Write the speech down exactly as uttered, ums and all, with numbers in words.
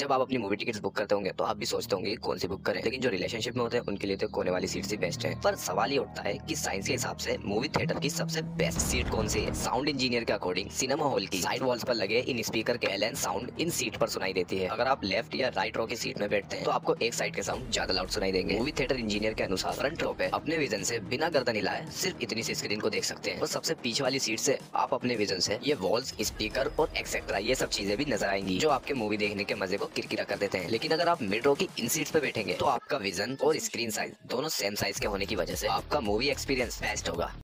जब आप अपनी मूवी टिकट्स बुक करते होंगे तो आप भी सोचते होंगे कौन सी बुक करें, लेकिन जो रिलेशनशिप में होते हैं उनके लिए तो कोने वाली सीट ही बेस्ट है। पर सवाल ये उठता है कि साइंस के हिसाब से मूवी थिएटर की सबसे बेस्ट सीट कौन सी है। साउंड इंजीनियर के अकॉर्डिंग सिनेमा हॉल की साइड वॉल्स पर लगे इन स्पीकर के एल एन साउंड इन सीट पर सुनाई देती है। अगर आप लेफ्ट या राइट रो की सीट में बैठते हैं तो आपको एक साइड के साउंड ज्यादा लाउड सुनाई देंगे। मूवी थिएटर इंजीनियर के अनुसार फ्रंट रो पे अपने विजन से बिना गर्दन हिलाए सिर्फ इतनी सी स्क्रीन को देख सकते हैं, और सबसे पीछे वाली सीट से आप अपने विजन से ये वॉल्स, स्पीकर और एक्सेट्रा ये सब चीजें भी नजर आएंगी जो आपके मूवी देखने के मजे को किरकिरा कर देते हैं। लेकिन अगर आप मिड रो की इन सीट्स पे बैठेंगे तो आपका विजन और स्क्रीन साइज दोनों सेम साइज के होने की वजह से आपका मूवी एक्सपीरियंस बेस्ट होगा।